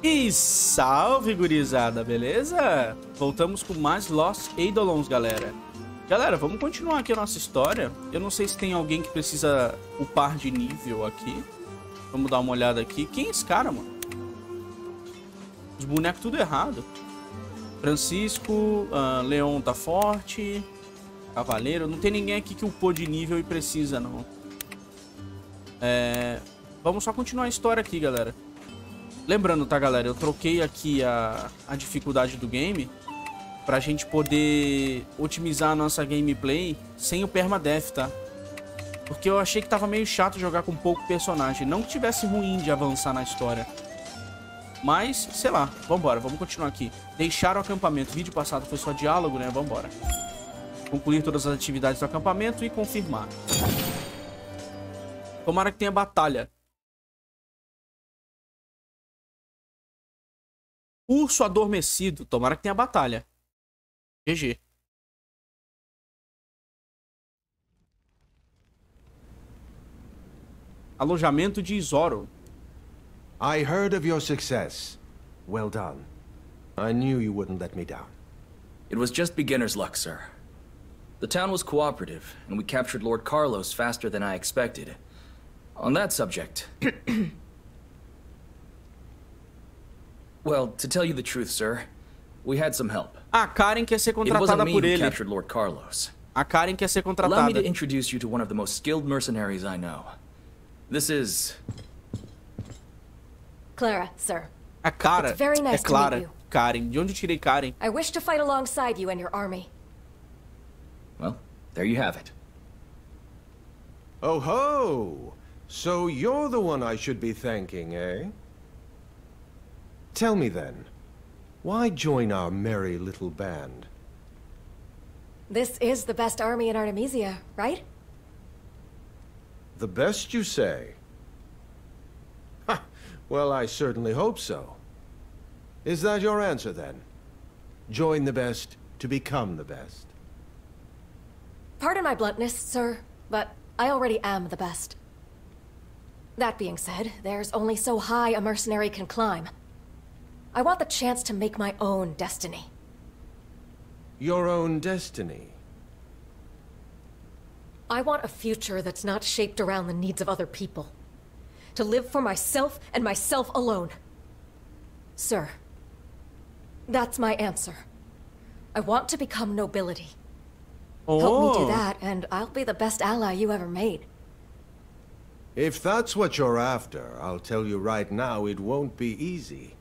E salve, gurizada, beleza? Voltamos com mais Lost Eidolons, galera. Galera, vamos continuar aqui a nossa história. Eu não sei se tem alguém que precisa upar de nível aqui. Vamos dar uma olhada aqui. Quem é esse cara, mano? Os bonecos tudo errado. Francisco, Leon tá forte. Cavaleiro. Não tem ninguém aqui que upou de nível e precisa, não. Vamos só continuar a história aqui, galera. Lembrando, tá, galera? Eu troquei aqui a dificuldade do game pra gente poder otimizar a nossa gameplay sem o permadeath, tá? Porque eu achei que tava meio chato jogar com pouco personagem. Não que tivesse ruim de avançar na história. Mas, sei lá, vambora, vamos continuar aqui. Deixar o acampamento. O vídeo passado foi só diálogo, né? Vambora. Concluir todas as atividades do acampamento e confirmar. Tomara que tenha batalha. Urso adormecido. Tomara que tenha batalha. GG. Alojamento de Zoro. I heard of your success. Well done. I knew you wouldn't let me down. It was just beginner's luck, sir. The town was cooperative, and we captured Lord Carlos faster than I expected. On that subject... Well, to tell you the truth, sir, we had some help. A Karen quer ser contratada por ele. Who captured Lord Carlos. A Karen quer ser contratada. Allow me to introduce you to one of the most skilled mercenaries I know. This is... Clara, sir. A cara It's very nice é Clara. to meet you. Karen. De onde eu tirei Karen? I wish to fight alongside you and your army. Well, there you have it. Oh ho! So you're the one I should be thanking, eh? Tell me then, why join our merry little band? This is the best army in Artemisia, right? The best, you say? Ha! Well, I certainly hope so. Is that your answer, then? Join the best to become the best. Pardon my bluntness, sir, but I already am the best. That being said, there's only so high a mercenary can climb. I want the chance to make my own destiny. Your own destiny? I want a future that's not shaped around the needs of other people. To live for myself and myself alone. Sir, that's my answer. I want to become nobility. Help me do that, and I'll be the best ally you ever made. If that's what you're after, I'll tell you right now, it won't be easy.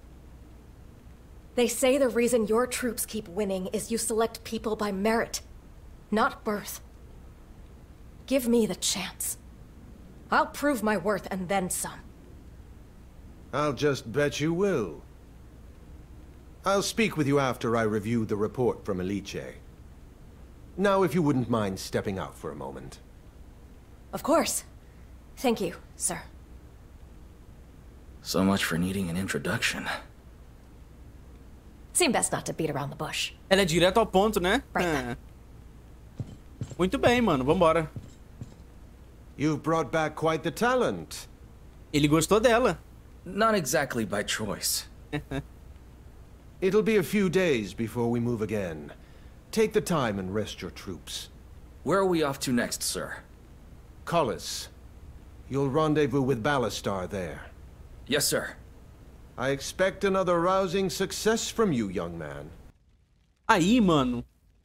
They say the reason your troops keep winning is you select people by merit, not birth. Give me the chance. I'll prove my worth and then some. I'll just bet you will. I'll speak with you after I review the report from Eliche. Now, if you wouldn't mind stepping out for a moment. Of course. Thank you, sir. So much for needing an introduction. Seem best not to beat around the bush. Ela é direto ao ponto, né? Right. Muito bem, mano. Vambora. You've brought back quite the talent. Ele gostou dela. Not exactly by choice. It'll be a few days before we move again. Take the time and rest your troops. Where are we off to next, sir? Collis. You'll rendezvous with Ballastar there. Yes, sir. I expect another rousing success from you, young man. Aí, mano.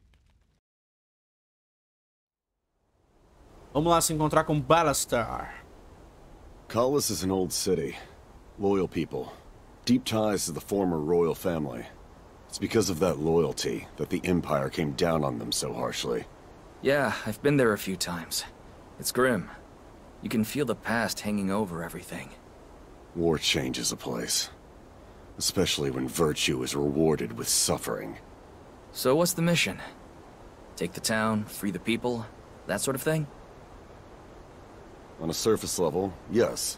Vamos lá se encontrar com Ballastar. Collis is an old city. Loyal people. Deep ties to the former royal family. It's because of that loyalty that the Empire came down on them so harshly. Yeah, I've been there a few times. It's grim. You can feel the past hanging over everything. War changes a place. Especially when virtue is rewarded with suffering. So what's the mission? Take the town, free the people, that sort of thing? On a surface level, yes.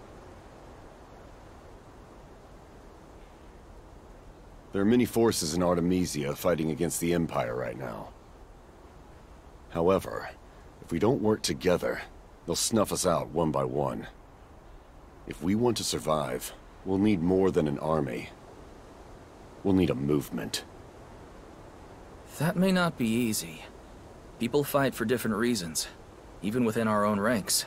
There are many forces in Artemisia fighting against the Empire right now. However, if we don't work together, they'll snuff us out one by one. If we want to survive, we'll need more than an army. We'll need a movement. That may not be easy. People fight for different reasons, even within our own ranks.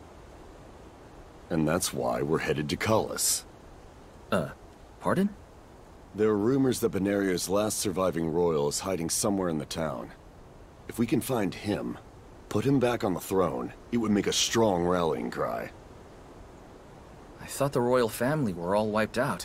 And that's why we're headed to Cullis. Pardon? There are rumors that Benario's last surviving royal is hiding somewhere in the town. If we can find him, put him back on the throne, it would make a strong rallying cry. I thought the royal family were all wiped out.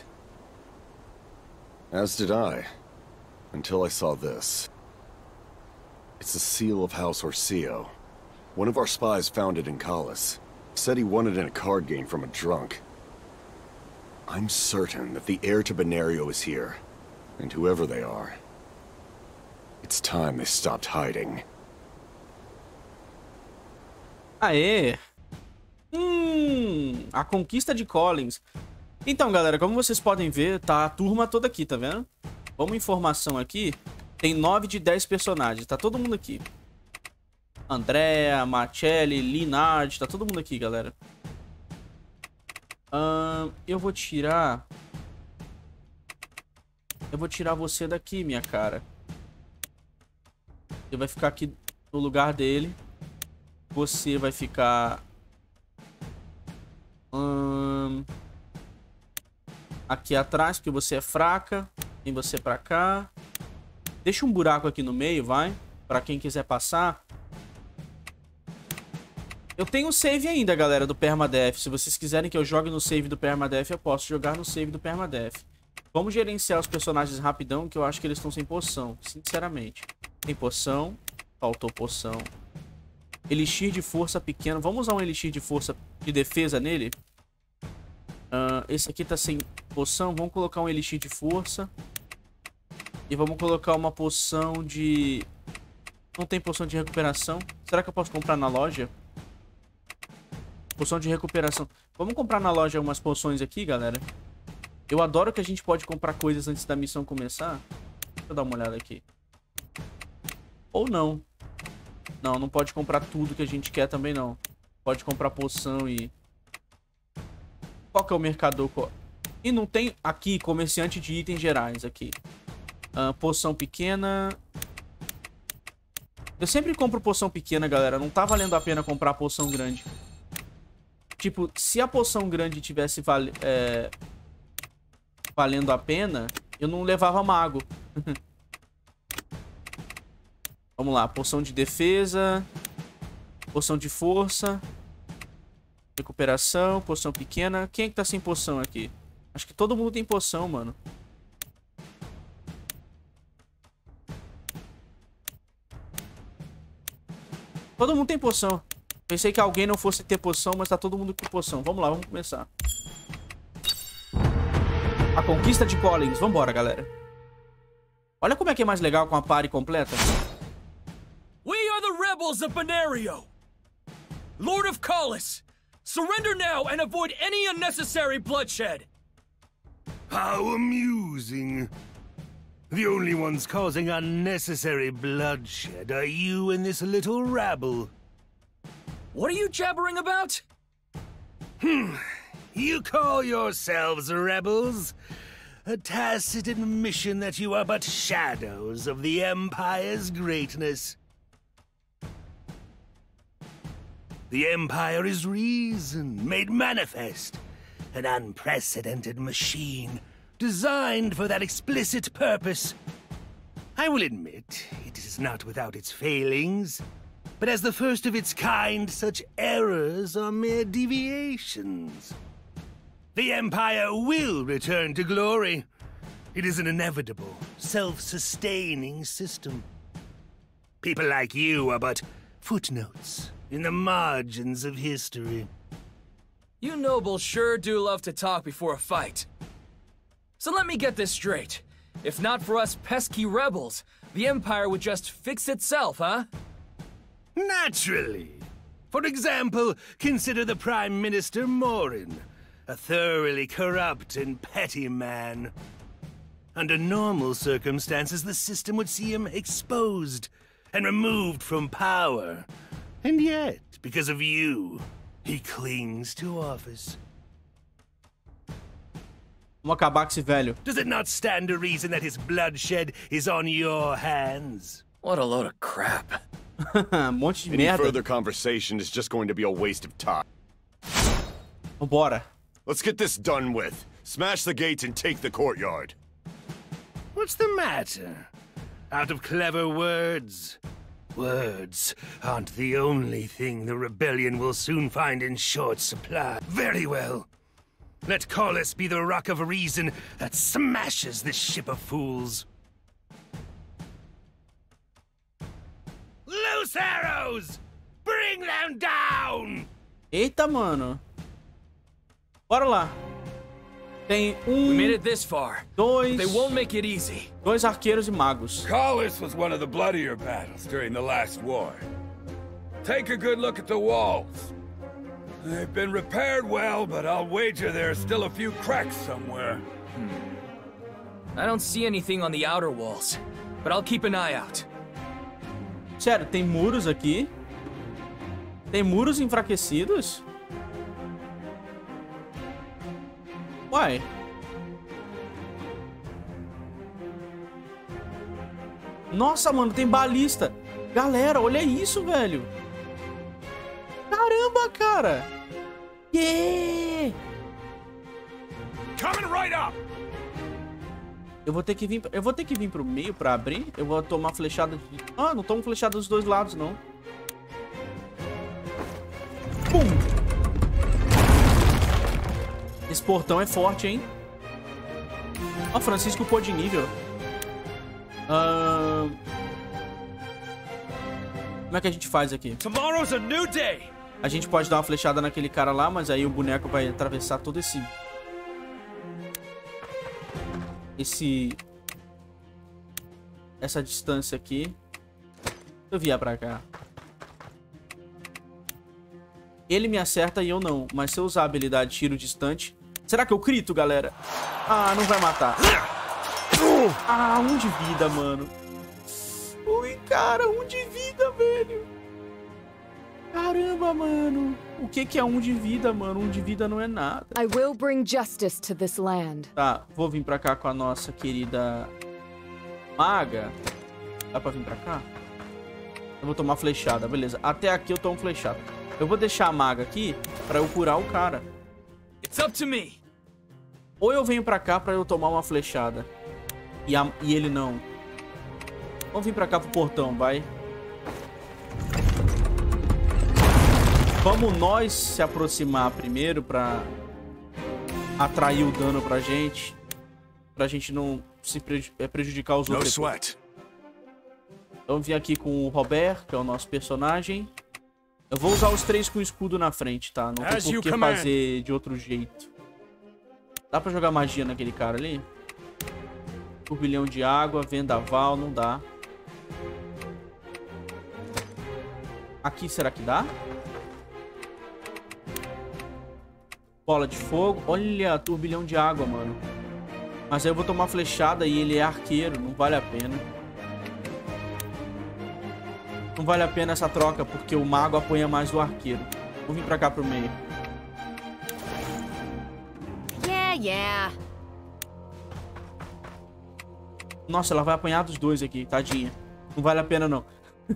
As did I, until I saw this. It's a seal of House Orsio. One of our spies found it in Cullis. Said he won it in a card game from a drunk. I'm certain that the heir to Benario is here, and whoever they are. It's time they stopped hiding. Aê! A conquista de Collins. Então, galera, como vocês podem ver, tá a turma toda aqui, tá vendo? Vamos informação aqui. Tem 9 de 10 personagens, tá todo mundo aqui. Andrea, Marcelli, Linard, tá todo mundo aqui, galera. Eu vou tirar você daqui, minha cara. Você vai ficar aqui no lugar dele. Você vai ficar aqui atrás, porque você é fraca. Tem você pra cá. Deixa um buraco aqui no meio, vai. Pra quem quiser passar. Eu tenho o save ainda, galera, do Permadeath. Se vocês quiserem que eu jogue no save do Permadeath, eu posso jogar no save do Permadeath. Vamos gerenciar os personagens rapidão, que eu acho que eles estão sem poção, sinceramente. Tem poção. Faltou poção. Elixir de força pequeno. Vamos usar um elixir de força de defesa nele. Esse aqui tá sem poção. Vamos colocar um elixir de força. E vamos colocar uma poção de... Não tem poção de recuperação. Será que eu posso comprar na loja? Poção de recuperação. Vamos comprar na loja umas poções aqui, galera. Eu adoro que a gente pode comprar coisas antes da missão começar. Deixa eu dar uma olhada aqui. Ou não. Não, não pode comprar tudo que a gente quer também, não. Pode comprar poção e... Qual que é o mercador? E não tem aqui comerciante de itens gerais aqui. Poção pequena. Eu sempre compro poção pequena, galera. Não tá valendo a pena comprar poção grande. Tipo, se a poção grande tivesse valendo a pena, eu não levava mago. Vamos lá, poção de defesa. Poção de força. Recuperação, poção pequena. Quem é que tá sem poção aqui? Acho que todo mundo tem poção, mano. Todo mundo tem poção. Pensei que alguém não fosse ter poção, mas tá todo mundo com poção. Vamos lá, vamos começar. A conquista de Collins. Vambora, galera. Olha como é que é mais legal com a party completa. We are the rebels of Benario! Lord of Cullis! Surrender now and avoid any unnecessary bloodshed! How amusing. The only ones causing unnecessary bloodshed are you and this little rabble. What are you jabbering about? You call yourselves rebels? A tacit admission that you are but shadows of the Empire's greatness. The Empire is reason, made manifest. An unprecedented machine, designed for that explicit purpose. I will admit, it is not without its failings. But as the first of its kind, such errors are mere deviations. The Empire will return to glory. It is an inevitable, self-sustaining system. People like you are but footnotes in the margins of history. You nobles sure do love to talk before a fight. So let me get this straight. If not for us pesky rebels, the Empire would just fix itself, huh? Naturally. For example, consider the Prime Minister Morin, a thoroughly corrupt and petty man. Under normal circumstances, the system would see him exposed and removed from power. And yet, because of you, he clings to office. Vamos acabar com esse velho. Does it not stand to reason that his bloodshed is on your hands? What a load of crap. Monte de Any merda. further conversation is just going to be a waste of time. Vambora. Let's get this done with. Smash the gates and take the courtyard. What's the matter? Out of clever words? Words aren't the only thing the rebellion will soon find in short supply. Very well. Let Callis be the rock of reason that smashes this ship of fools. Loose arrows! Bring them down! Eita, mano. Bora lá. Tem We made it this far. dois They won't make it easy. arqueiros e magos. Callis was one of the bloodier battles during the last war. Take a good look at the walls. They've been repaired well, but I'll wager there's still a few cracks somewhere. I don't see anything on the outer walls, but I'll keep an eye out. Sério, tem muros aqui? Tem muros enfraquecidos? Uai. Nossa, mano, tem balista. Galera, olha isso, velho. Caramba, cara. Yeah! Coming right up! Eu vou ter que vir pro meio pra abrir. Eu vou tomar flechada de... Ah, não tomo flechada dos dois lados, não. Pum! Esse portão é forte, hein? Ó, Francisco pô de nível. Como é que a gente faz aqui? Tomorrow's a new day! A gente pode dar uma flechada naquele cara lá, mas aí o boneco vai atravessar todo essa distância aqui. Eu vier pra cá. Ele me acerta e eu não. Mas se eu usar a habilidade tiro distante... Será que eu crito, galera? Ah, não vai matar. Ah, 1 de vida, mano. Ui, cara, 1 de vida, velho. Caramba, mano. O que é 1 de vida, mano? 1 de vida não é nada. I will bring justice to this land. Tá, vou vir pra cá com a nossa querida maga. Dá pra vir pra cá? Eu vou tomar flechada, beleza. Até aqui eu tomo flechada. Eu vou deixar a maga aqui pra eu curar o cara. It's up to me. Ou eu venho pra cá pra eu tomar uma flechada. E ele não. Vamos vir pra cá pro portão, vai. Vamos nós se aproximar primeiro pra atrair o dano pra gente. Pra gente não se prejudicar os outros. Vamos vir aqui com o Robert, que é o nosso personagem. Eu vou usar os 3 com o escudo na frente, tá? Não tem por que fazer de outro jeito. Dá pra jogar magia naquele cara ali? Turbilhão de água, vendaval, não dá. Aqui, será que dá? Bola de fogo. Olha, turbilhão de água, mano. Mas aí eu vou tomar flechada e ele é arqueiro. Não vale a pena. Não vale a pena essa troca, porque o mago apanha mais do arqueiro. Vou vir pra cá pro meio. Yeah. Nossa, ela vai apanhar dos dois aqui, tadinha. Não vale a pena, não.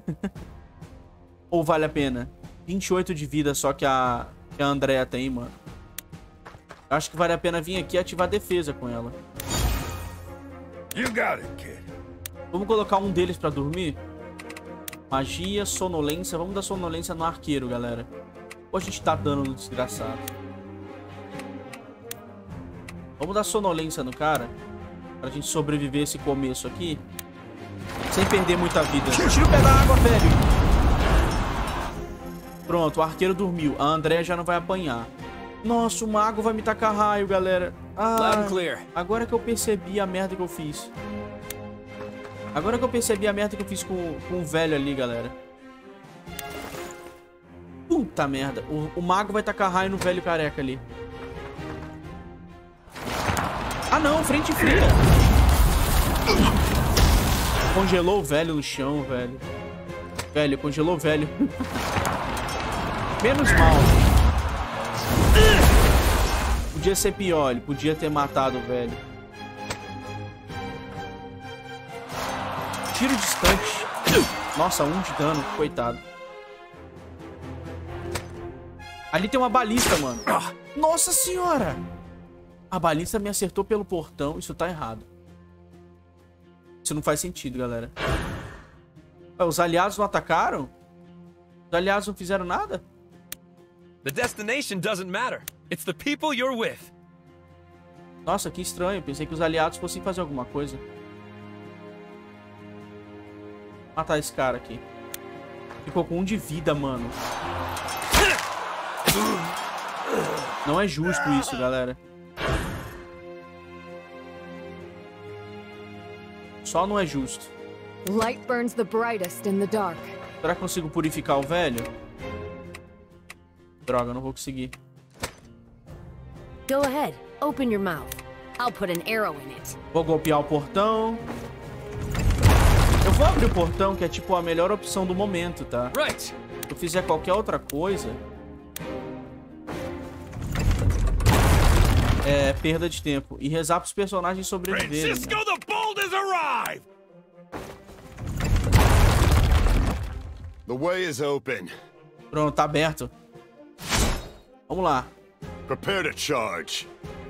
Ou vale a pena? 28 de vida só que a Andrea tem, mano. Eu acho que vale a pena vir aqui e ativar a defesa com ela. You got it, kid. Vamos colocar um deles pra dormir? Magia, sonolência. Vamos dar sonolência no arqueiro, galera. Ou a gente tá dando no desgraçado? Vamos dar sonolência no cara. Pra gente sobreviver esse começo aqui. Sem perder muita vida. Tira o pé da água, velho. Pronto, o arqueiro dormiu. A Andrea já não vai apanhar. Nossa, o mago vai me tacar raio, galera. Loud and clear. Agora que eu percebi a merda que eu fiz. Agora que eu percebi a merda que eu fiz com o velho ali, galera. Puta merda. O mago vai tacar raio no velho careca ali. Ah, não. Frente fria. Congelou o velho no chão, velho. Velho, congelou o velho. Menos mal. Podia ser pior, ele podia ter matado o velho. Tiro distante. Nossa, 1 de dano, coitado. Ali tem uma balista, mano. Nossa senhora! A balista me acertou pelo portão, isso tá errado. Isso não faz sentido, galera. Os aliados não atacaram? Os aliados não fizeram nada? The destination doesn't matter. It's the people you're with. Nossa, que estranho. Pensei que os aliados fossem fazer alguma coisa. Vou matar esse cara aqui. Ficou com 1 de vida, mano. Não é justo isso, galera. Só não é justo. Light burns the brightest in the dark. Será que consigo purificar o velho? Droga, não vou conseguir. Go ahead, open your mouth. I'll put an arrow in it. Vou golpear o portão. Eu vou abrir o portão, que é tipo a melhor opção do momento, tá? Right. Se eu fizer qualquer outra coisa... é perda de tempo. E rezar pros personagens sobreviverem. Francisco the Bold has arrived! The way is open. Pronto, tá aberto. Vamos lá. Prepare to charge.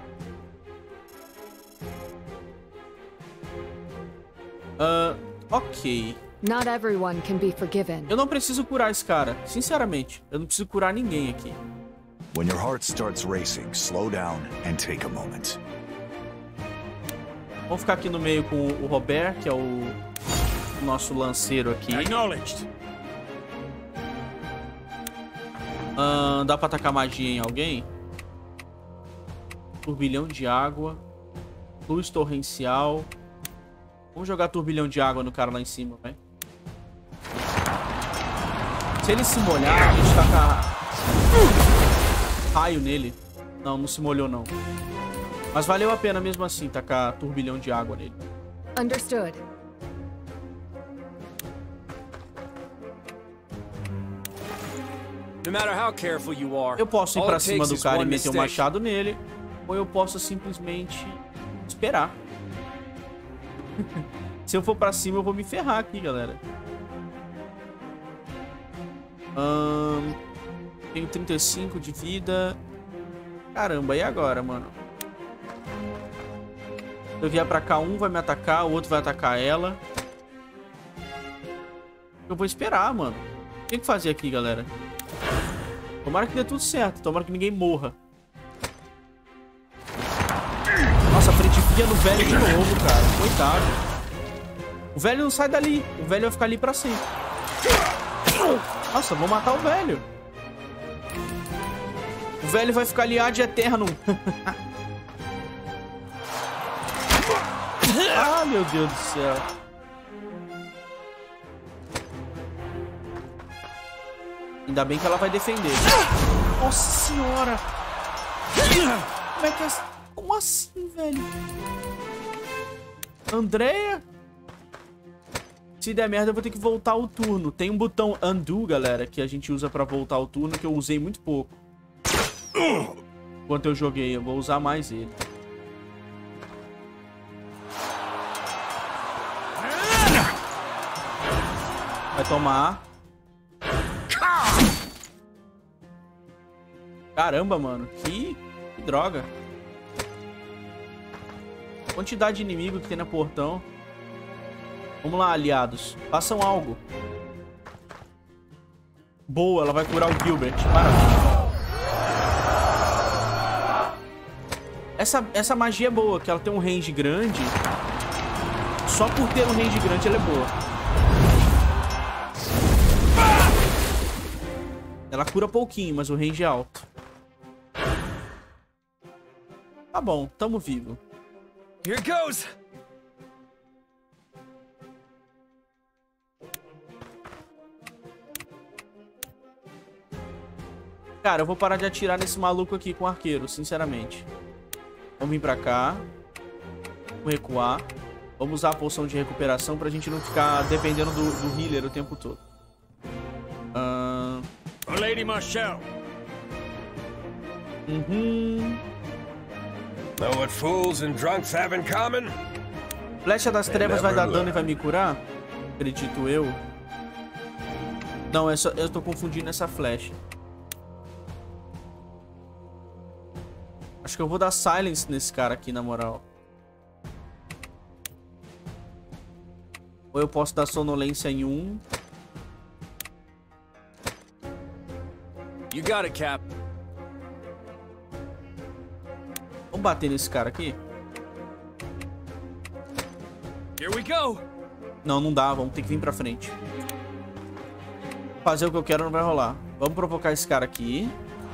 Ok. Not everyone can be forgiven. Eu não preciso curar esse cara. Sinceramente, eu não preciso curar ninguém aqui. When your heart starts racing, slow down and take a moment. Vamos ficar aqui no meio com o Robert, que é o nosso lanceiro aqui. Acknowledged. Dá pra atacar magia em alguém? Turbilhão de água. Luz torrencial. Vamos jogar turbilhão de água no cara lá em cima, vai. Se ele se molhar, a gente taca raio nele. Não, não se molhou não. Mas valeu a pena mesmo assim tacar turbilhão de água nele. Understood. No matter how careful you are, Eu posso ir all pra it cima takes do is cara e one meter um mistake. machado nele. Ou eu posso simplesmente esperar. Se eu for pra cima, eu vou me ferrar aqui, galera. Tenho 35 de vida. Caramba, e agora, mano? Se eu vier pra cá, um vai me atacar, o outro vai atacar ela. Eu vou esperar, mano. O que tem que fazer aqui, galera? Tomara que dê tudo certo. Tomara que ninguém morra. Nossa, frente no velho de novo, cara. Coitado. O velho não sai dali. O velho vai ficar ali pra sempre. Nossa, vou matar o velho. O velho vai ficar ali ad eterno. Ah, meu Deus do céu. Ainda bem que ela vai defender. Nossa senhora. Como é que é... Como assim, velho? Andrea? Se der merda, eu vou ter que voltar o turno. Tem um botão undo, galera, que a gente usa pra voltar o turno, que eu usei muito pouco. Enquanto eu joguei, eu vou usar mais ele. Vai tomar. Caramba, mano. Que droga. Quantidade de inimigo que tem no portão. Vamos lá, aliados. Façam algo. Boa, ela vai curar o Gilbert. Maravilha. Essa magia é boa, que ela tem um range grande. Só por ter um range grande ela é boa. Ela cura pouquinho, mas o range é alto. Tá bom, tamo vivo. Here it goes. Cara, eu vou parar de atirar nesse maluco aqui com o arqueiro, sinceramente. Vamos vir pra cá. Vou recuar. Vamos usar a poção de recuperação pra gente não ficar dependendo do healer o tempo todo. Lady Marshall. Know what fools and drunks have in common? Flecha das trevas vai dar dano e vai me curar? Acredito eu. Não, eu tô confundindo essa flecha. Acho que eu vou dar silence nesse cara aqui, na moral. Ou eu posso dar sonolência em 1. You got it, Cap. Vamos bater nesse cara aqui? Here we go. Não, não dá. Vamos ter que vir pra frente. Fazer o que eu quero não vai rolar. Vamos provocar esse cara aqui.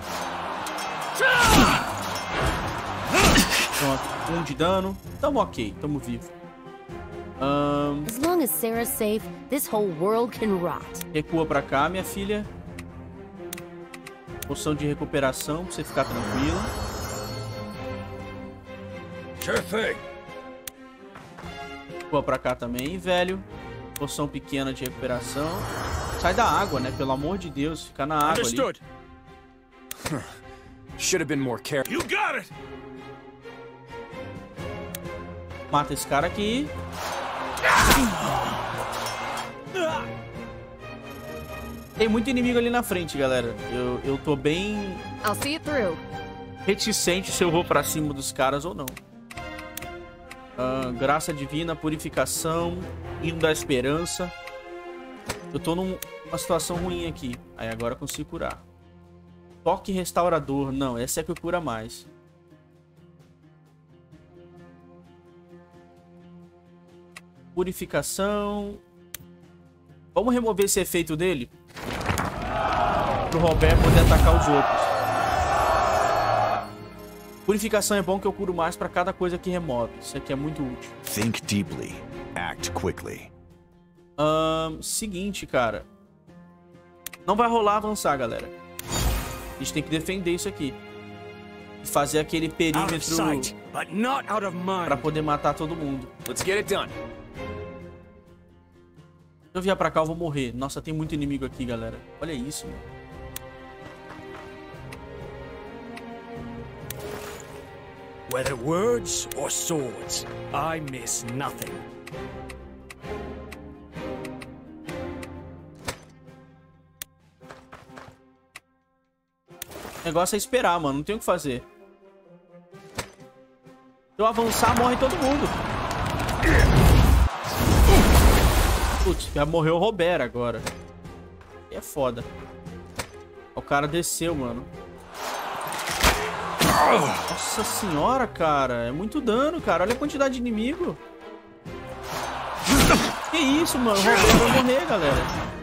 Pronto, 1 de dano. Tamo ok, tamo vivo. As long as Sarah's safe, this whole world can rot. Recua pra cá, minha filha. Poção de recuperação pra você ficar tranquila. Sure thing. Recua pra cá também, velho. Poção pequena de recuperação. Sai da água, né? Pelo amor de Deus, fica na água ali. Should have been more careful. You got it. Mata esse cara aqui. Tem muito inimigo ali na frente, galera. Eu tô bem I'll see it through. reticente se eu vou pra cima dos caras ou não. Graça divina, purificação, hino da esperança. Eu tô numa situação ruim aqui. Aí agora eu consigo curar. Toque restaurador. Não, essa é que cura mais. Purificação. Vamos remover esse efeito dele. Pro Robert poder atacar os outros. Purificação é bom que eu curo mais pra cada coisa que remove. Isso aqui é muito útil. Think deeply. Act quickly. Seguinte, cara. Não vai rolar avançar, galera. A gente tem que defender isso aqui. E fazer aquele perímetro pra poder matar todo mundo. Let's get it done. Se eu vier pra cá, eu vou morrer. Nossa, tem muito inimigo aqui, galera. Olha isso, mano. Whether words or swords, I miss nothing. O negócio é esperar, mano. Não tem o que fazer. Se eu avançar, morre todo mundo. Putz, já morreu o Robert agora. E é foda. O cara desceu, mano. Nossa senhora, cara. É muito dano, cara. Olha a quantidade de inimigo. Que isso, mano. O Robert vai morrer, galera.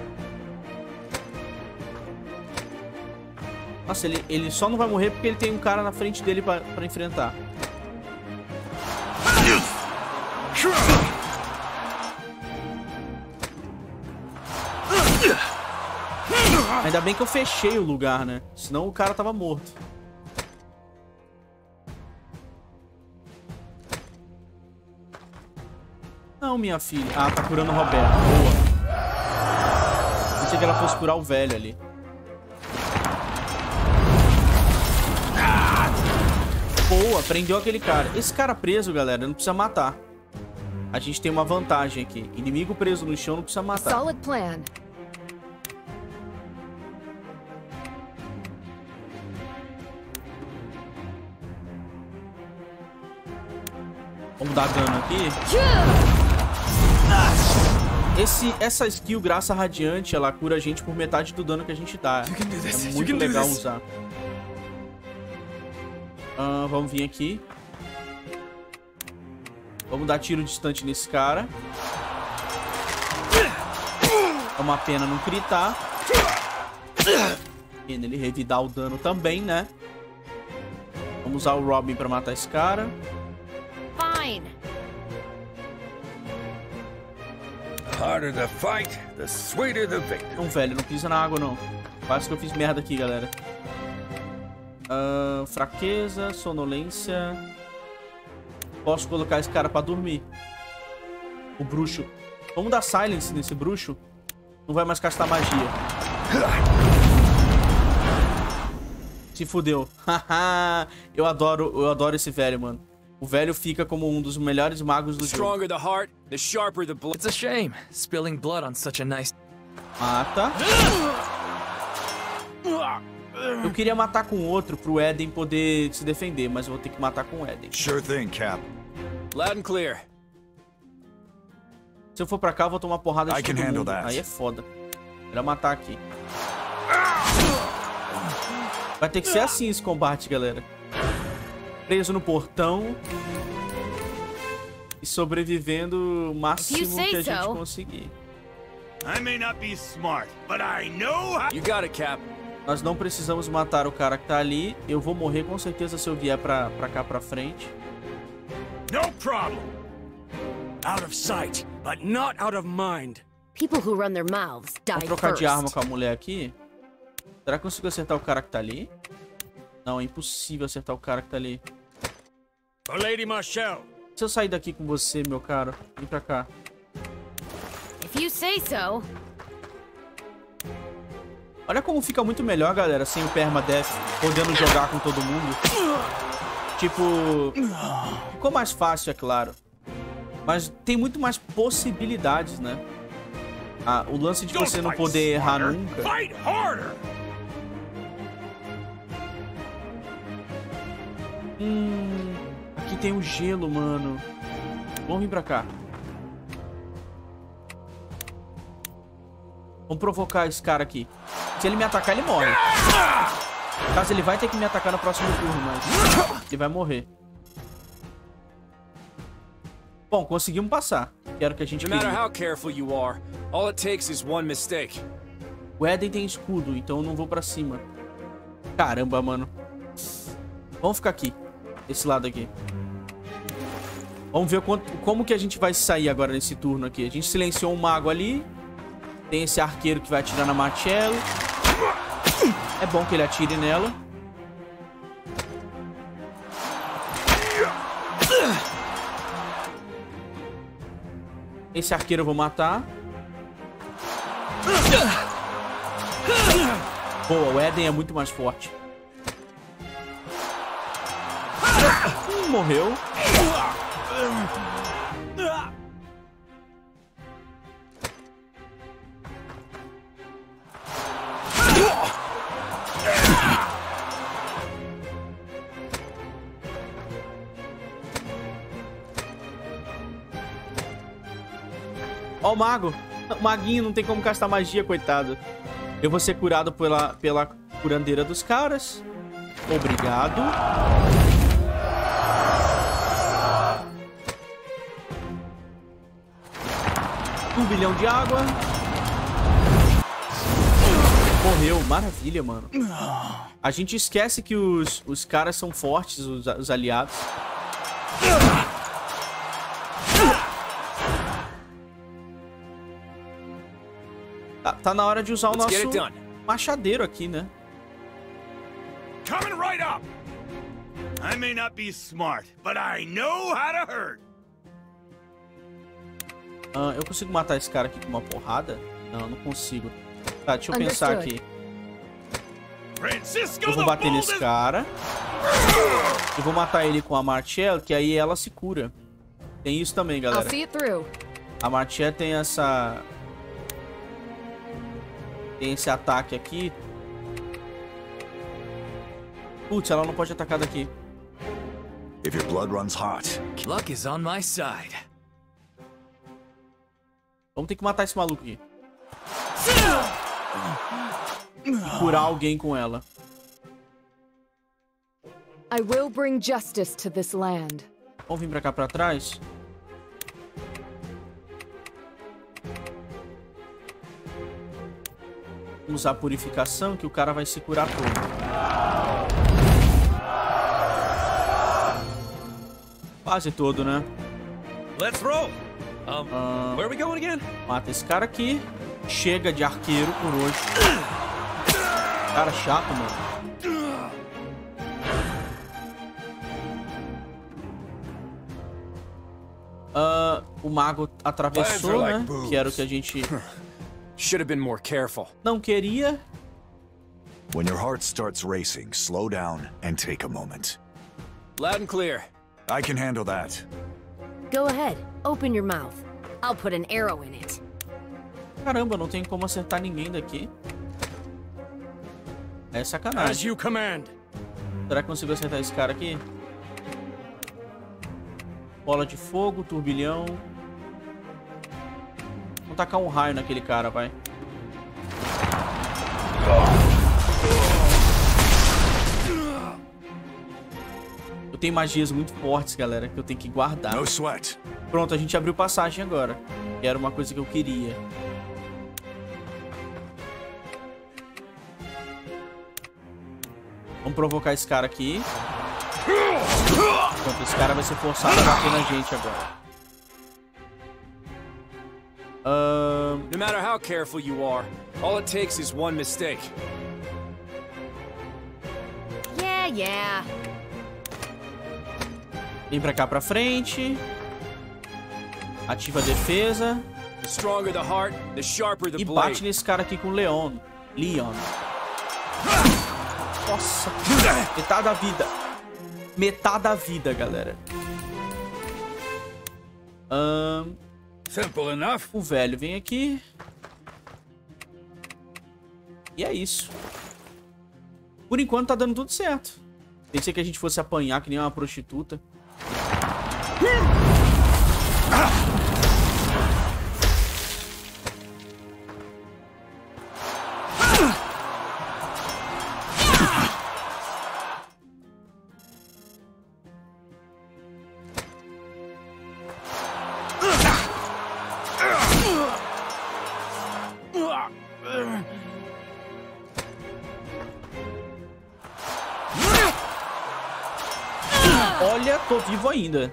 Nossa, ele só não vai morrer porque ele tem um cara na frente dele pra enfrentar. Ainda bem que eu fechei o lugar, né? Senão o cara tava morto. Não, minha filha. Ah, tá curando o Roberto. Boa. Pensei que ela fosse curar o velho ali. Boa, prendeu aquele cara. Esse cara preso, galera, não precisa matar. A gente tem uma vantagem aqui. Inimigo preso no chão não precisa matar. Solid plan. Vamos dar dano aqui. Essa skill, Graça Radiante, ela cura a gente por metade do dano que a gente dá. É muito legal usar. Vamos vir aqui. Vamos dar tiro distante nesse cara. É uma pena não critar. E nele revidar o dano também, né? Vamos usar o Robin pra matar esse cara. Fine. Harder the fight, the sweeter the victory. Não, velho, não pisa na água, não. Quase que eu fiz merda aqui, galera. Fraqueza, sonolência. Posso colocar esse cara pra dormir. O bruxo. Vamos dar silence nesse bruxo. Não vai mais castar magia. Se fudeu. eu adoro esse velho, mano. O velho fica como um dos melhores magos do jogo. Stronger the heart, the sharper the blood. It's a shame spilling blood on such a nice. Mata. Eu queria matar com outro pro Eden poder se defender, mas eu vou ter que matar com o Eden. Sure thing, Cap. Loud and clear. Se eu for pra cá, eu vou tomar porrada de todo mundo. Aí é foda. Era matar aqui. Vai ter que ser assim esse combate, galera. Preso no portão. E sobrevivendo o máximo que a gente conseguir. I may not be smart, but I know how... You got it, Cap. Nós não precisamos matar o cara que tá ali. Eu vou morrer com certeza se eu vier pra cá pra frente. No problem. Out of sight, but not out of mind. People who run their mouths die Vou trocar first. de arma com a mulher aqui. Será que eu consigo acertar o cara que tá ali? Não, é impossível acertar o cara que tá ali. For Lady Marshall. Se eu sair daqui com você, meu caro, vem pra cá. If you say so. Olha como fica muito melhor, galera, sem o permadeath, podendo jogar com todo mundo. Tipo, ficou mais fácil, é claro. Mas tem muito mais possibilidades, né? Ah, o lance de você não poder errar nunca. Aqui tem o gelo, mano. Vamos vir pra cá. Vamos provocar esse cara aqui. Se ele me atacar, ele morre. Caso ele vai ter que me atacar no próximo turno, mas ele vai morrer. Bom, conseguimos passar. Quero que a gente queria. O Eden tem escudo, então eu não vou pra cima. Caramba, mano. Vamos ficar aqui. Desse lado aqui. Vamos ver como que a gente vai sair agora nesse turno aqui. A gente silenciou um mago ali. Tem esse arqueiro que vai atirar na Marcello. É bom que ele atire nela. Esse arqueiro eu vou matar. Boa, o Eden é muito mais forte. Morreu. Ó o mago. O maguinho não tem como castar magia, coitado. Eu vou ser curado pela curandeira dos caras. Obrigado. Um bilhão de água. Morreu. Maravilha, mano. A gente esquece que os caras são fortes, os aliados. Tá na hora de usar o nosso machadeiro aqui, né? Coming right up. I may not be smart, but I know how to hurt. Eu consigo matar esse cara aqui com uma porrada? Não, não consigo. Tá, deixa eu pensar aqui. Eu vou bater nesse cara. Eu vou matar ele com a Marcello, que aí ela se cura. Tem isso também, galera. A Marcello tem essa... Tem esse ataque aqui. Putz, ela não pode atacar daqui. If your blood runs hot, luck is on my side. Vamos ter que matar esse maluco aqui. E curar alguém com ela. I will bring justice to this land. Vamos vir pra cá pra trás. Vamos usar a purificação que o cara vai se curar todo. Quase todo, né? Let's roll. Where are we going again? Mata esse cara aqui. Chega de arqueiro por hoje. Cara chato, mano. O mago atravessou, né? Que era o que a gente não queria. When your heart starts racing, slow down and take a moment. Loud and clear. I can handle that. Go ahead. Open your mouth. I'll put an arrow in it. Caramba, não tem como acertar ninguém daqui. É sacanagem. As you command. Será que consigo acertar esse cara aqui? Bola de fogo, turbilhão. Vamos tacar um raio naquele cara, vai. Eu tenho magias muito fortes, galera, que eu tenho que guardar. No sweat. Pronto, a gente abriu passagem agora. Que era uma coisa que eu queria. Vamos provocar esse cara aqui. Pronto, esse cara vai ser forçado a bater na gente agora. No matter how careful you are, all it takes is one mistake. Yeah. Vem pra cá pra frente. Ativa a defesa. The stronger the heart, the sharper the E blade. bate nesse cara aqui com o Leon. Nossa, metade da vida. Metade da vida, galera. Simple enough. O velho vem aqui. E é isso. Por enquanto tá dando tudo certo. Pensei que a gente fosse apanhar que nem uma prostituta. Olha, tô vivo ainda.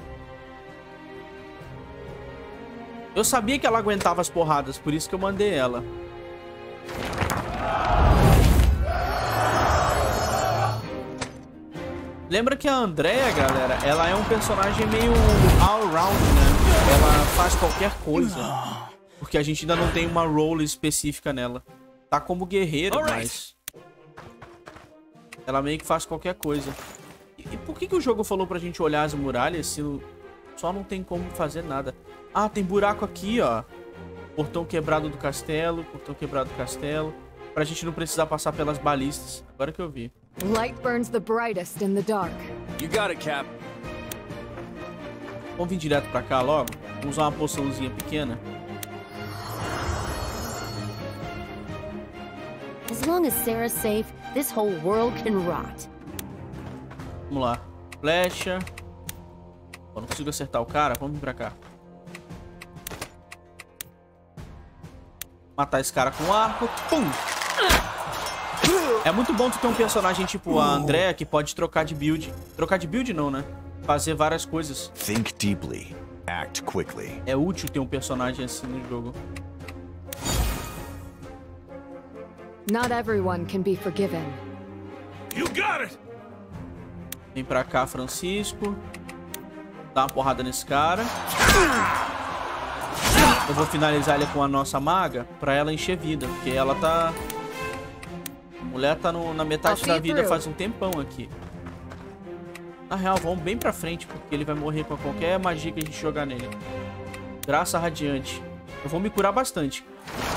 Eu sabia que ela aguentava as porradas, por isso que eu mandei ela. Lembra que a Andrea, galera, ela é um personagem meio all-round, né? Ela faz qualquer coisa. Porque a gente ainda não tem uma role específica nela. Tá como guerreiro, mas... ela meio que faz qualquer coisa. E por que o jogo falou pra gente olhar as muralhas se só não tem como fazer nada? Ah, tem buraco aqui, ó. Portão quebrado do castelo, portão quebrado do castelo. Pra gente não precisar passar pelas balistas. Agora que eu vi. Light burns the brightest in the dark. You got it, Cap. Vamos vir direto pra cá logo. Vamos usar uma poçãozinha pequena. As long as Sarah's safe, this whole world can rot. Vamos lá. Flecha. Pô, não consigo acertar o cara. Vamos vir pra cá. Matar esse cara com arco. Pum! É muito bom tu ter um personagem tipo a Andrea que pode trocar de build. Trocar de build não, né? Fazer várias coisas. Think deeply. Act quickly. É útil ter um personagem assim no jogo. Not everyone can be forgiven. You got it. Vem pra cá, Francisco. Dá uma porrada nesse cara. Eu vou finalizar ele com a nossa maga pra ela encher vida. Porque ela tá... a mulher tá na metade da vida faz um tempão aqui. Na real, vamos bem pra frente. Porque ele vai morrer com qualquer magia que a gente jogar nele. Graça radiante. Eu vou me curar bastante.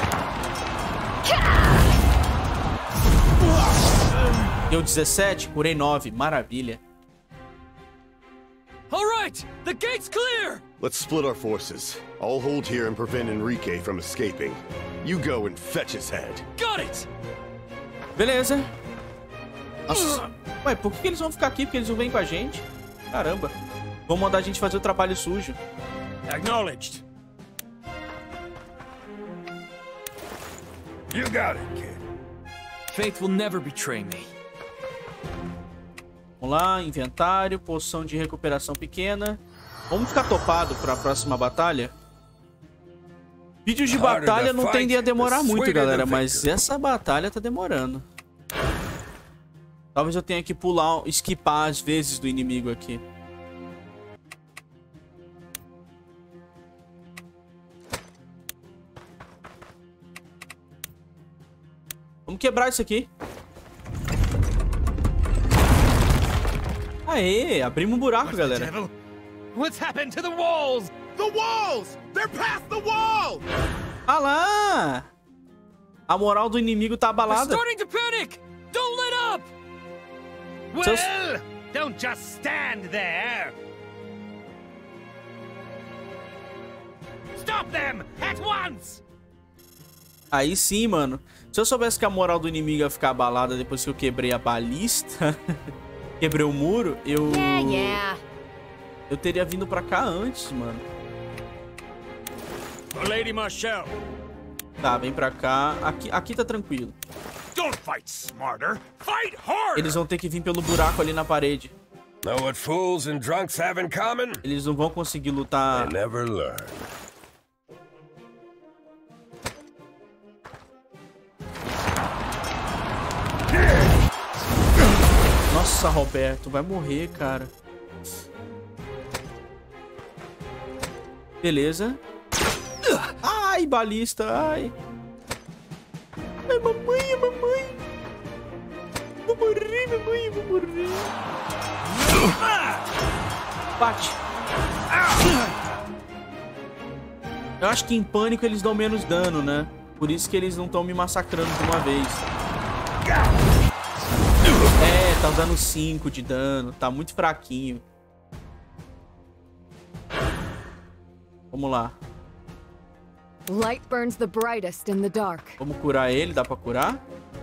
Deu 17, curei 9. Maravilha. All right, the gate's clear. Let's split our forces. I'll hold here and prevent Enrique from escaping. You go and fetch his head. Got it. Beleza. Nossa. Ué, por que eles vão ficar aqui? Porque eles não vêm com a gente? Caramba. Vão mandar a gente fazer o trabalho sujo. Acknowledged. You got it, kid. Faith will never betray me. Vamos lá, inventário, poção de recuperação pequena. Vamos ficar topado para a próxima batalha. Vídeos de batalha não tendem a demorar muito, galera, mas essa batalha tá demorando. Talvez eu tenha que pular, esquipar às vezes do inimigo aqui. Vamos quebrar isso aqui. Aê, abrimos um buraco, galera. What's happened to the walls? The walls! They're past the wall! Ah lá! A moral do inimigo tá They're abalada. starting to panic! Don't let up! Well, don't just stand there. Stop them at once! Aí sim, mano. Se eu soubesse que a moral do inimigo ia ficar abalada depois que eu quebrei a balista, quebrei o muro, eu teria vindo pra cá antes, mano. Lady Marshall. Tá, vem pra cá. Aqui tá tranquilo. Don't fight smarter. Fight harder. Eles vão ter que vir pelo buraco ali na parede. Know what fools and drunks have in common? Eles não vão conseguir lutar. They never learn. Nossa, Roberto, vai morrer, cara. Beleza. Ai, balista, ai. Ai, mamãe. Vou morrer, mamãe, vou morrer. Bate. Eu acho que em pânico eles dão menos dano, né? Por isso que eles não estão me massacrando de uma vez. É, tá dando 5 de dano. Tá muito fraquinho. Vamos lá. Light burns the brightest in the dark. Vamos curar ele. Dá pra curar?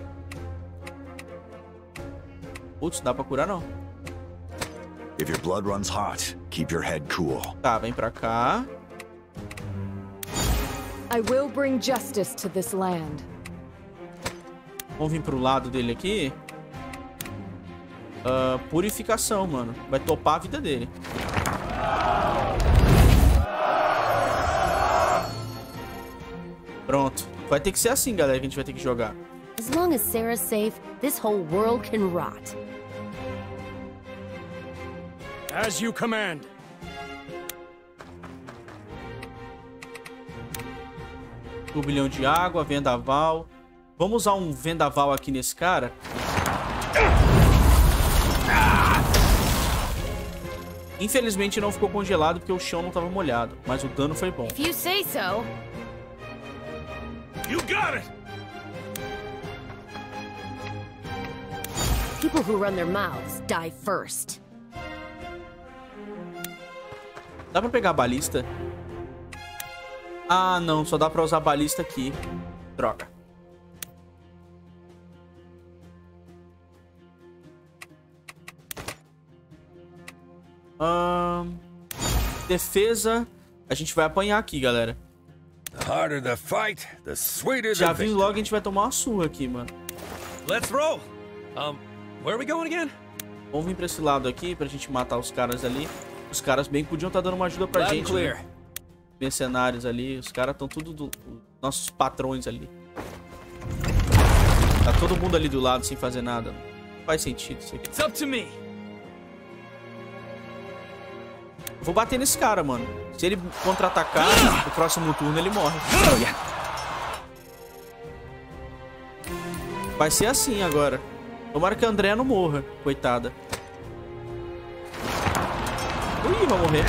Putz, dá pra curar não. If your blood runs hot, keep your head cool. Tá, vem pra cá. I will bring justice to this land. Vamos vir pro lado dele aqui. Purificação, mano. Vai topar a vida dele. Pronto. Vai ter que ser assim, galera, que a gente vai ter que jogar. As long as Sarah's safe, this whole world can rot. As you command. Turbilhão de água, vendaval. Vamos usar um vendaval aqui nesse cara. Infelizmente não ficou congelado porque o chão não estava molhado, mas o dano foi bom. If you say so. You got it. People who run their mouths die first. Dá pra pegar a balista? Ah, não. Só dá pra usar a balista aqui. Droga. Defesa. A gente vai apanhar aqui, galera. The harder the fight, the sweeter Já the vi victory. logo, a gente vai tomar uma surra aqui, mano. Let's roll. Where are we going again? Vamos vir pra esse lado aqui pra gente matar os caras ali. Os caras bem podiam estar dando uma ajuda pra gente, né? Mercenários ali. Os caras estão tudo nossos patrões ali. Tá todo mundo ali do lado sem fazer nada. Não faz sentido isso aqui. It's up to me. Vou bater nesse cara, mano. Se ele contra-atacar, no próximo turno ele morre. Vai ser assim agora. Tomara que a Andrea não morra, coitada. Ui, vai morrer.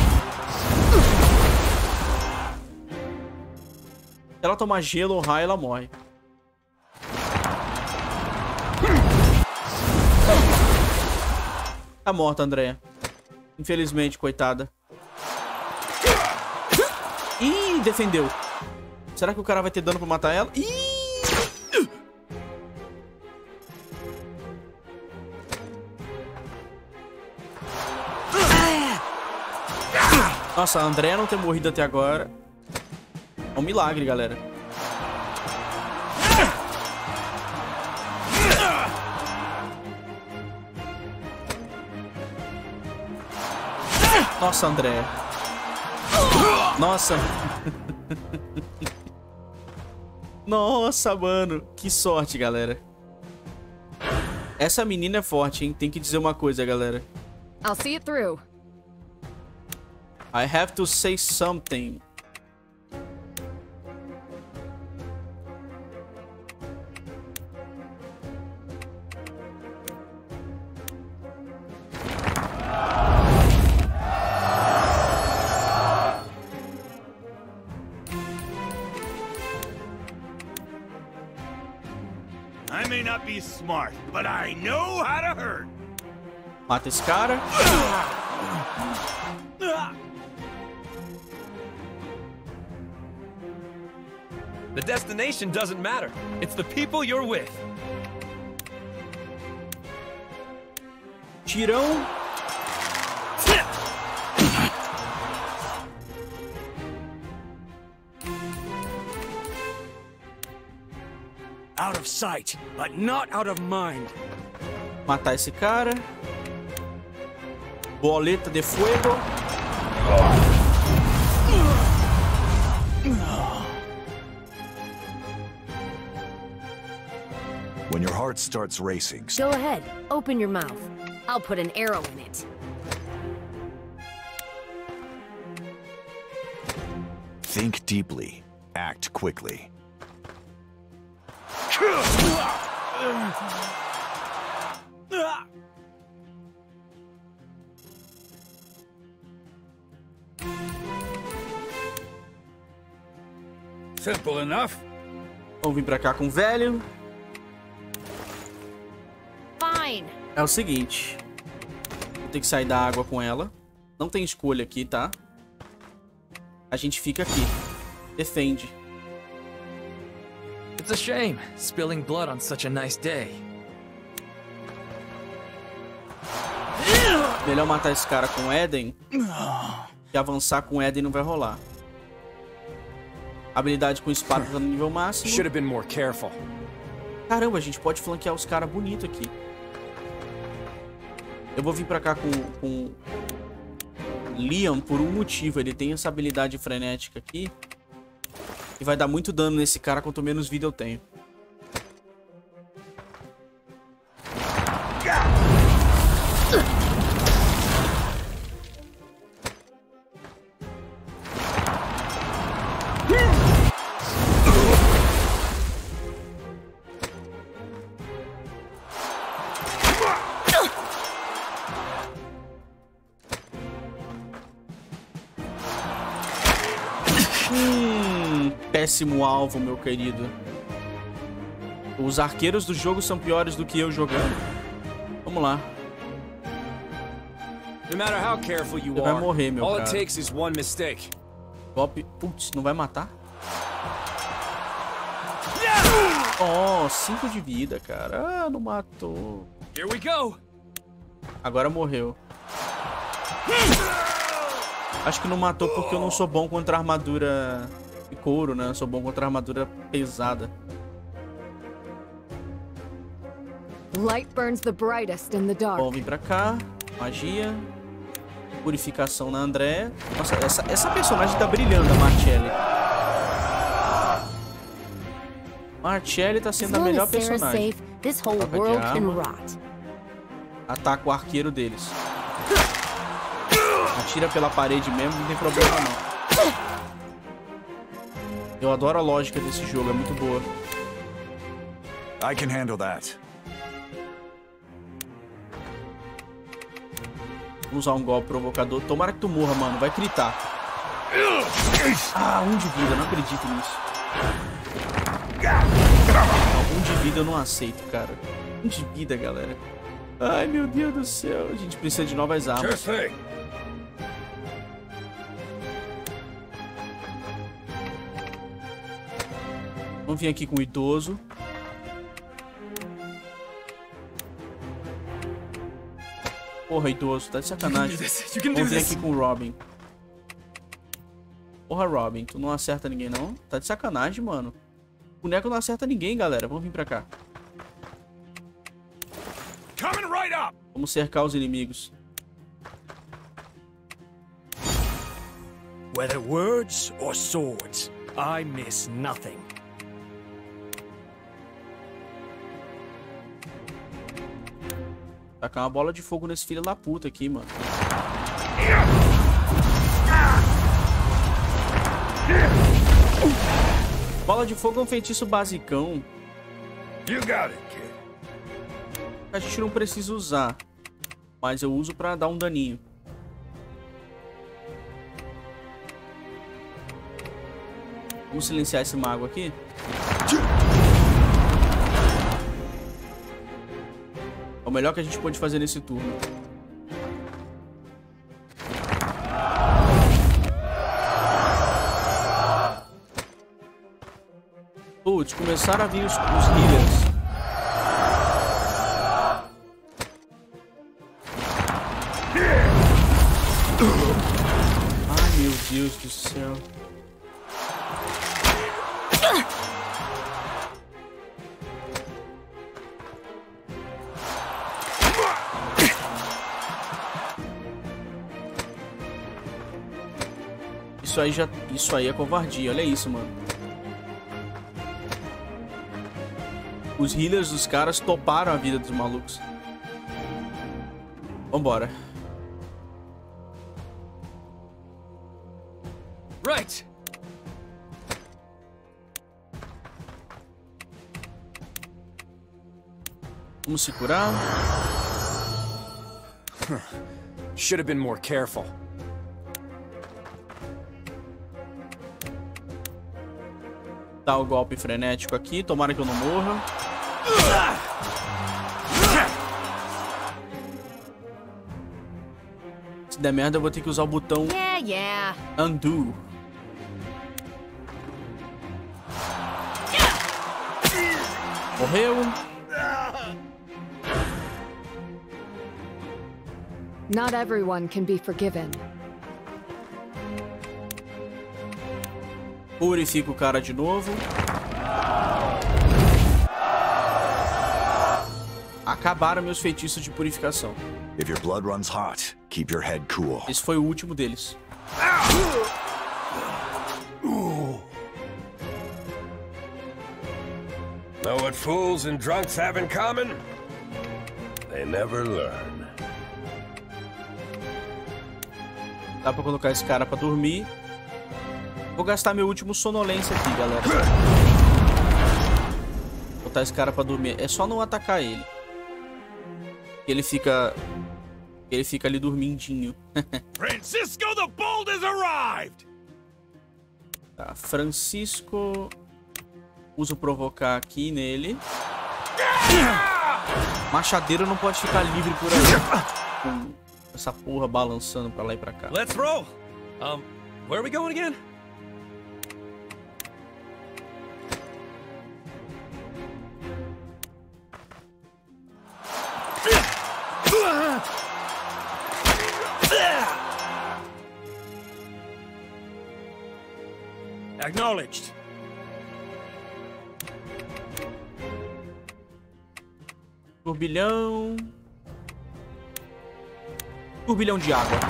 Se ela tomar gelo ou raio, ela morre. Tá morta, Andrea. Infelizmente, coitada. Ih, defendeu. Será que o cara vai ter dano pra matar ela? Ih! Nossa, a Andrea não ter morrido até agora é um milagre, galera. Nossa, André. Nossa. Nossa, mano. Que sorte, galera. Essa menina é forte, hein? Tem que dizer uma coisa, galera. I'll see it through. I have to say something. may not be smart, but I know how to hurt. Mata esse cara. The destination doesn't matter. It's the people you're with. Tirão. Out of sight, but not out of mind. Matar esse cara. Boleta de fuego. When your heart starts racing, Go ahead, open your mouth. I'll put an arrow in it. think deeply, act quickly. Simple enough. Vamos vir pra cá com o velho. Fine. É o seguinte. Vou ter que sair da água com ela. Não tem escolha aqui, tá? A gente fica aqui. Defende. It's a shame, spilling blood on such a nice day. Melhor matar esse cara com Eden. E avançar com Eden não vai rolar. Habilidade com espada tá no nível máximo. Should have been more careful. Caramba, a gente pode flanquear os caras bonito aqui. Eu vou vir pra cá com Leon por um motivo. Ele tem essa habilidade frenética aqui. E vai dar muito dano nesse cara quanto menos vida eu tenho. Péssimo alvo, meu querido. Os arqueiros do jogo são piores do que eu jogando. Vamos lá. No matter how careful you Você vai morrer, meu all cara. it takes is one mistake. Golpe. Putz, não vai matar? Oh, 5 de vida, cara. Ah, não matou. Here we go. Agora morreu. Acho que não matou porque eu não sou bom contra armadura de couro, né? Eu sou bom contra armadura pesada. Light burns the brightest in the dark. Bom, vim pra cá. Magia. Purificação na André. Nossa, essa personagem tá brilhando, a Marcelli. Marcelli tá sendo a melhor personagem. Troca de arma. Ataca o arqueiro deles. Atira pela parede mesmo, não tem problema não. Eu adoro a lógica desse jogo, é muito boa. I can handle that. Vou usar um golpe provocador. Tomara que tu morra, mano. Vai gritar. Ah, 1 de vida. Não acredito nisso. Não, 1 de vida eu não aceito, cara. 1 de vida, galera. Ai, meu Deus do céu. A gente precisa de novas armas. Vamos vir aqui com o idoso. Porra, idoso, tá de sacanagem. Vamos vir aqui com o Robin. Porra, Robin, tu não acerta ninguém, não? Tá de sacanagem, mano. O boneco não acerta ninguém, galera. Vamos vir pra cá. Vamos cercar os inimigos. Whether words or swords, I miss nothing. Tacar uma bola de fogo nesse filho da puta aqui, mano. Bola de fogo é um feitiço basicão. You got it, kid. A gente não precisa usar, mas eu uso pra dar um daninho. Vamos silenciar esse mago aqui. É o melhor que a gente pode fazer nesse turno. Putz, começaram a vir os healers. Ai, meu Deus do céu. Isso aí é covardia, olha isso, mano. Os healers dos caras toparam a vida dos malucos. Vambora. Right. Vamos se curar. Should have been more careful. Dá o golpe frenético aqui, tomara que eu não morra. Se der merda, eu vou ter que usar o botão Undo. Morreu. Not everyone can be forgiven. Purifica o cara de novo. Acabaram meus feitiços de purificação. If your blood runs hot, keep your head cool. Esse foi o último deles. Know what fools and drunks have in common? They never learn. Dá pra colocar esse cara pra dormir. Vou gastar meu último sonolência aqui, galera. Vou botar esse cara pra dormir. É só não atacar ele. Ele fica ali dormindinho. Francisco the Bold has arrived. Tá, Francisco. Uso provocar aqui nele. Machadeiro não pode ficar livre por aí. Com essa porra balançando pra lá e pra cá. Let's roll. Where are we going again? Acknowledged. Turbilhão. Turbilhão de água.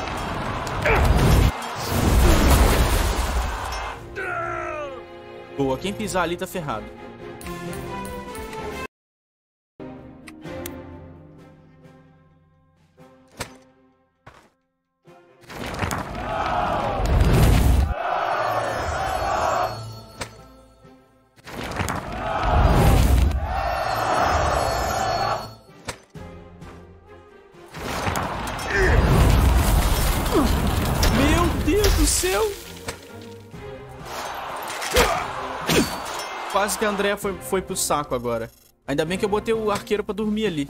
Boa, quem pisar ali tá ferrado. Quase que a Andrea foi pro saco agora. Ainda bem que eu botei o arqueiro pra dormir ali.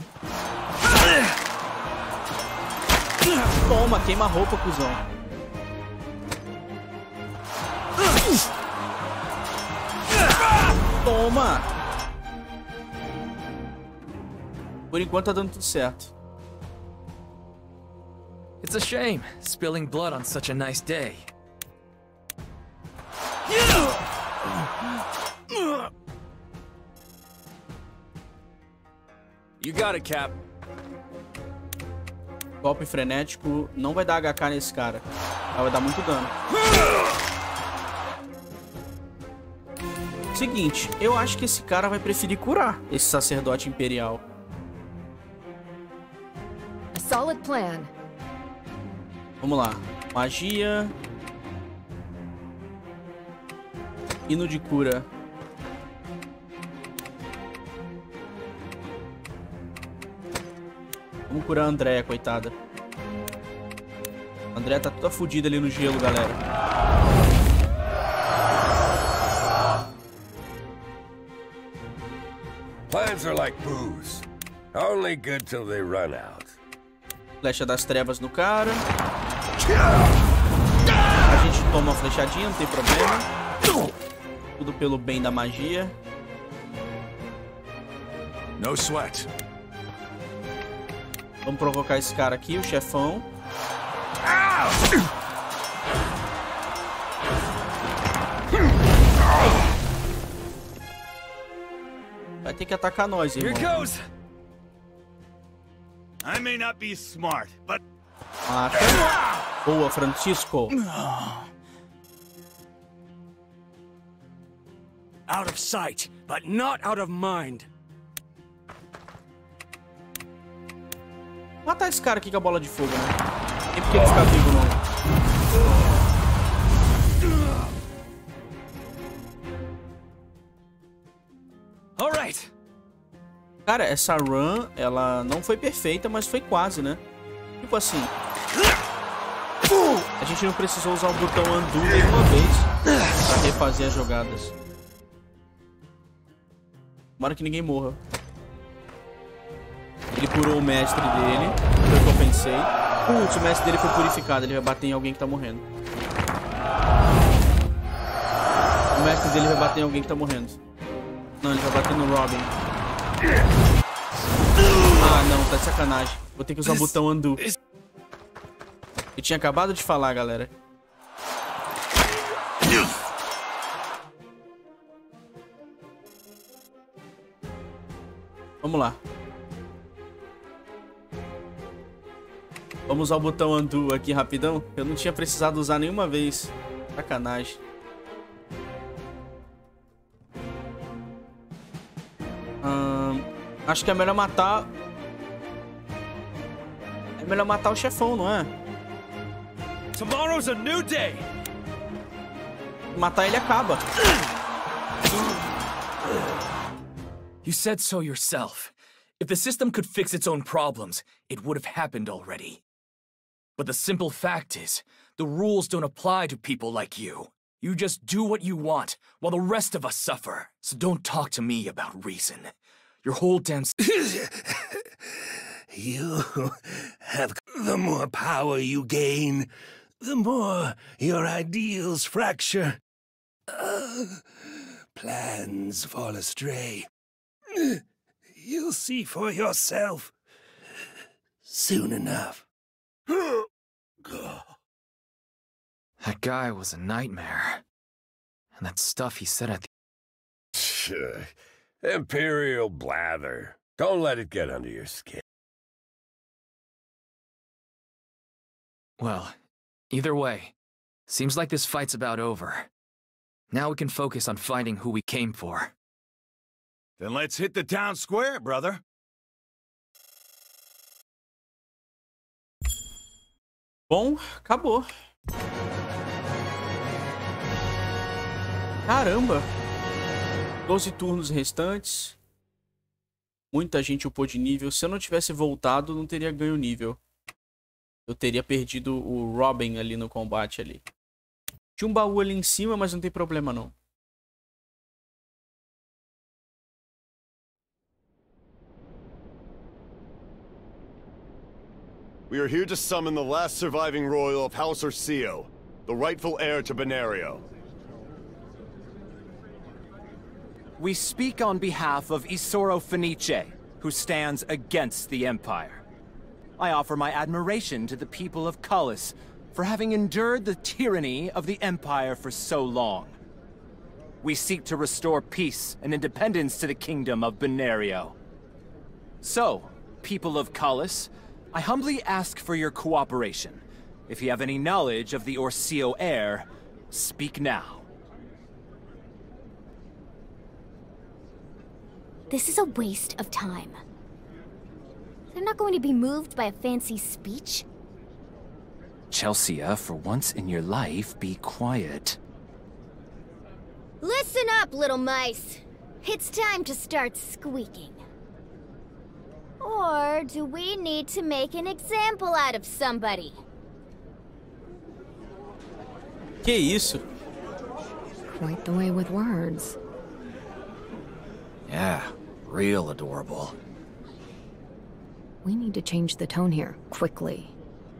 Toma, queima a roupa, cuzão. Toma! Por enquanto tá dando tudo certo. It's a shame, spilling blood on such a nice day. You got it, Cap. Golpe frenético não vai dar HK nesse cara. Vai dar muito dano. Seguinte, eu acho que esse cara vai preferir curar esse sacerdote imperial. A solid plan. Vamos lá. Magia. Hino de cura. Vamos curar a Andrea, coitada. A Andrea tá toda fodida ali no gelo, galera. Plans are like booze. Only good till they run out. Flecha das trevas no cara. A gente toma uma flechadinha, não tem problema. Tudo pelo bem da magia. No sweat. Vamos provocar esse cara aqui, o chefão. Vai ter que atacar nós, irmão. Here goes. I may not be smart, but boa, Francisco. Out of sight, but not out of mind. Matar esse cara aqui com a bola de fogo, né? Tem porque ele ficar vivo, não. Alright. Cara, essa run, ela não foi perfeita, mas foi quase, né? Tipo assim, a gente não precisou usar o botão undo nenhuma vez pra refazer as jogadas. Tomara que ninguém morra. Ele curou o mestre dele, foi o que eu pensei. Putz, o mestre dele foi purificado, ele vai bater em alguém que tá morrendo. O mestre dele vai bater em alguém que tá morrendo. Não, ele vai bater no Robin. Ah, não, tá de sacanagem. Vou ter que usar o botão undo. Eu tinha acabado de falar, galera. Vamos lá. Vamos usar o botão undo aqui rapidão. Eu não tinha precisado usar nenhuma vez. Sacanagem. Acho que é melhor matar... É melhor matar o chefão, não é? Tomorrow's a new day. Matar ele acaba. You said so yourself. If the system could fix its own problems, it would have happened already. But the simple fact is, the rules don't apply to people like you. You just do what you want, while the rest of us suffer. So don't talk to me about reason. Your whole damn... You have... The more power you gain, the more your ideals fracture. Plans fall astray. You'll see for yourself soon enough. That guy was a nightmare. And that stuff he said at the... Sure. Imperial blather. Don't let it get under your skin. Well, either way, seems like this fight's about over. Now we can focus on fighting who we came for. Then let's hit the town square, brother. Bom, acabou. Caramba! 12 turnos restantes. Muita gente upou de nível. Se eu não tivesse voltado, não teria ganho nível. Eu teria perdido o Robin ali no combate ali. Tinha um baú ali em cima, mas não tem problema não. We are here to summon the last surviving royal of House Orsio, the rightful heir to Benario. We speak on behalf of Isoro Fenice, who stands against the Empire. I offer my admiration to the people of Cullis for having endured the tyranny of the Empire for so long. We seek to restore peace and independence to the kingdom of Benario. So, people of Cullis, I humbly ask for your cooperation. If you have any knowledge of the Orsio heir, speak now. This is a waste of time. They're not going to be moved by a fancy speech. Chelsea, for once in your life, be quiet. Listen up, little mice. It's time to start squeaking. Or do we need to make an example out of somebody? Que isso? Quite the way with words. Yeah, real adorable. We need to change the tone here, quickly.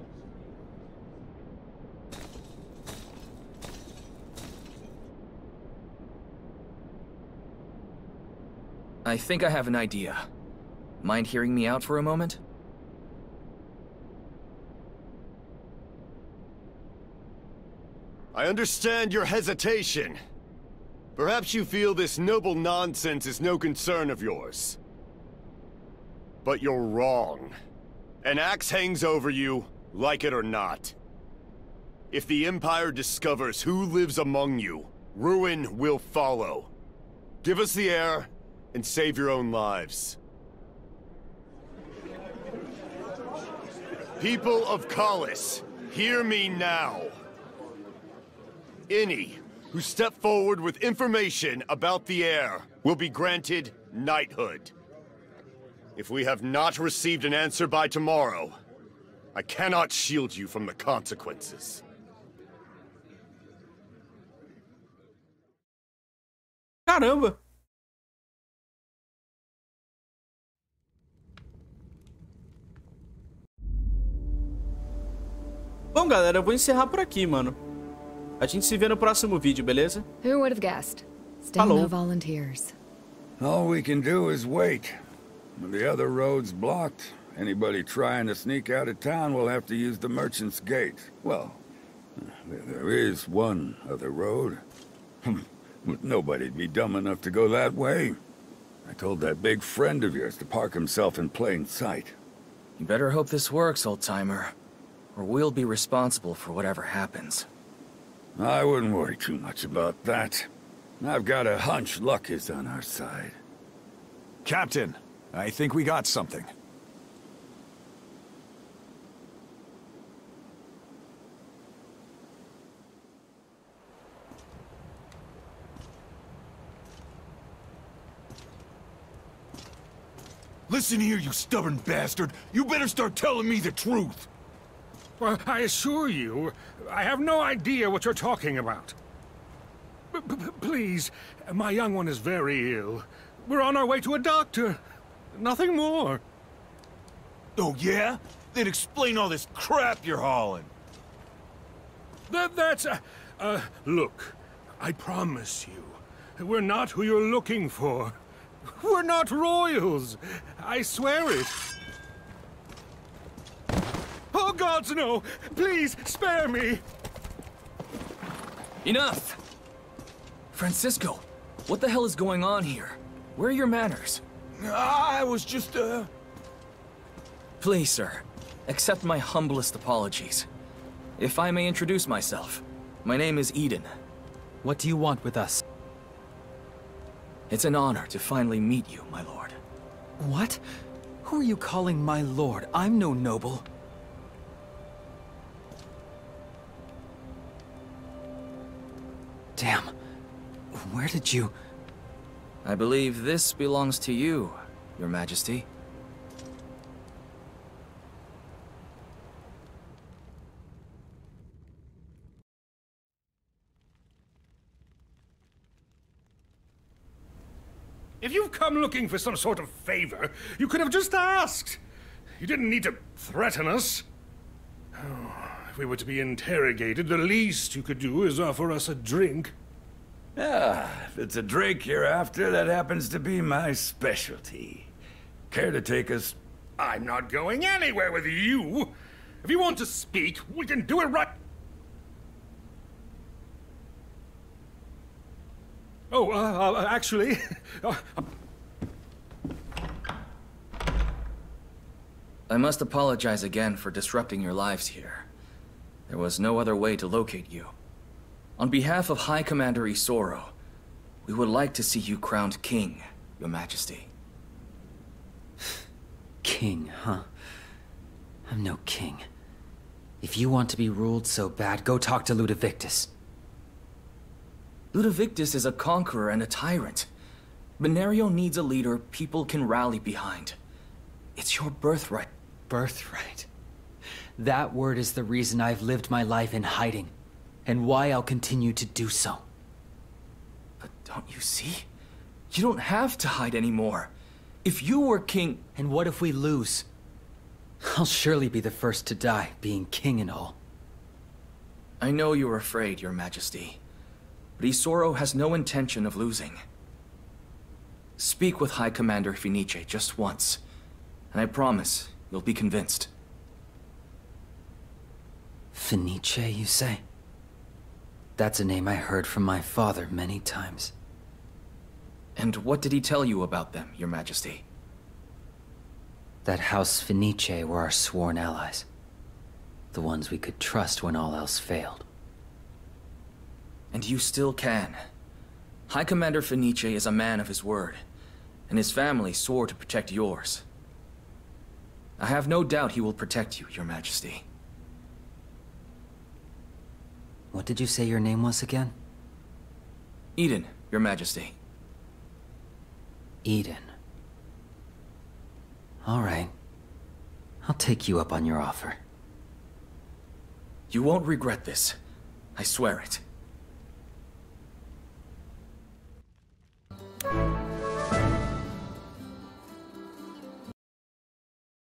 I think I have an idea. Mind hearing me out for a moment? I understand your hesitation. Perhaps you feel this noble nonsense is no concern of yours. But you're wrong. An axe hangs over you, like it or not. If the Empire discovers who lives among you, ruin will follow. Give us the heir, and save your own lives. People of Callis, hear me now. Any who step forward with information about the heir will be granted knighthood. If we have not received an answer by tomorrow, I cannot shield you from the consequences. Caramba! Bom, galera, eu vou encerrar por aqui, mano. A gente se vê no próximo vídeo, beleza? Who would have guessed? Still no volunteers. All we can do is wait. When the other road's blocked, anybody trying to sneak out of town will have to use the Merchant's Gate. Well, there is one other road. But nobody'd be dumb enough to go that way. I told that big friend of yours to park himself in plain sight. You better hope this works, old-timer. Or we'll be responsible for whatever happens. I wouldn't worry too much about that. I've got a hunch luck is on our side. Captain, I think we got something. Listen here, you stubborn bastard. You better start telling me the truth. Well, I assure you, I have no idea what you're talking about. Please, my young one is very ill. We're on our way to a doctor. Nothing more. Oh, yeah? Then explain all this crap you're hauling. Look, I promise you, we're not who you're looking for. We're not royals. I swear it. Oh, gods, no! Please, spare me! Enough! Francisco, what the hell is going on here? Where are your manners? I was just, Please, sir, accept my humblest apologies. If I may introduce myself, my name is Eden. What do you want with us? It's an honor to finally meet you, my lord. What? Who are you calling my lord? I'm no noble. Damn. Where did you... I believe this belongs to you, Your Majesty. If you've come looking for some sort of favor, you could have just asked. You didn't need to threaten us. Oh, if we were to be interrogated, the least you could do is offer us a drink. If it's a drink you're after, that happens to be my specialty. Care to take us? I'm not going anywhere with you. If you want to speak, we can do it right... Oh, actually... I must apologize again for disrupting your lives here. There was no other way to locate you. On behalf of High Commander Isoro, we would like to see you crowned king, Your Majesty. King, huh? I'm no king. If you want to be ruled so bad, go talk to Ludovictus. Ludovictus is a conqueror and a tyrant. Benario needs a leader people can rally behind. It's your birthright. Birthright? That word is the reason I've lived my life in hiding, and why I'll continue to do so. But don't you see? You don't have to hide anymore. If you were king... And what if we lose? I'll surely be the first to die, being king and all. I know you're afraid, Your Majesty, but Isoro has no intention of losing. Speak with High Commander Fenice just once, and I promise you'll be convinced. Fenice, you say? That's a name I heard from my father many times. And what did he tell you about them, Your Majesty? That House Fenice were our sworn allies. The ones we could trust when all else failed. And you still can. High Commander Fenice is a man of his word, and his family swore to protect yours. I have no doubt he will protect you, Your Majesty. What did you say your name was again? Eden, Your Majesty. Eden. All right. I'll take you up on your offer. You won't regret this. I swear it.